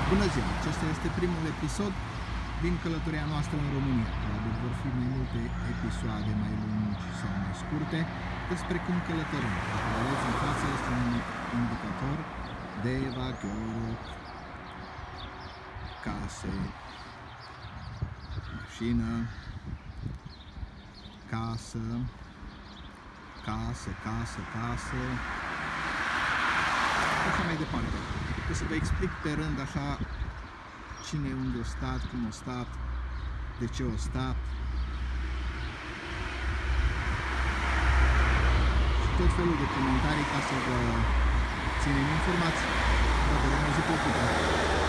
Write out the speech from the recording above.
Bună ziua! Acesta este primul episod din călătoria noastră în România. Probabil vor fi mai multe episoade mai lungi sau mai scurte despre cum călătorim. Dacă vedeți în față, este un indicator Deva, Gheorghe, case, mașină, casă, casă, casă, casă și așa mai departe. O să vă explic pe rând așa cine unde a stat, cum a stat, de ce a stat și tot felul de comentarii ca să vă ținem informații. Vă dorim o zi plăcută!